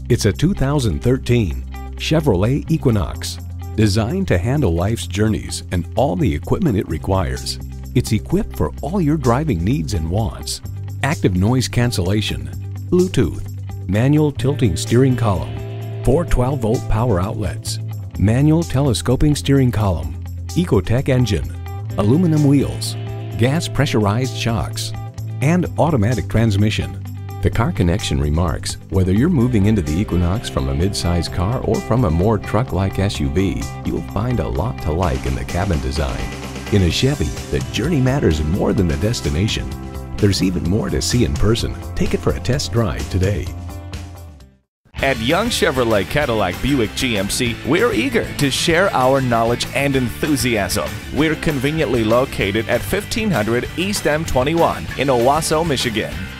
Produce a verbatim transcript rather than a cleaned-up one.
It's a two thousand thirteen Chevrolet Equinox, designed to handle life's journeys and all the equipment it requires. It's equipped for all your driving needs and wants. Active noise cancellation, Bluetooth, manual tilting steering column, four twelve volt power outlets, manual telescoping steering column, Ecotec engine, aluminum wheels, gas pressurized shocks, and automatic transmission. The Car Connection remarks, whether you're moving into the Equinox from a mid-size car or from a more truck-like S U V, you'll find a lot to like in the cabin design. In a Chevy, the journey matters more than the destination. There's even more to see in person. Take it for a test drive today. At Young Chevrolet Cadillac Buick G M C, we're eager to share our knowledge and enthusiasm. We're conveniently located at fifteen hundred East M twenty-one in Owosso, Michigan.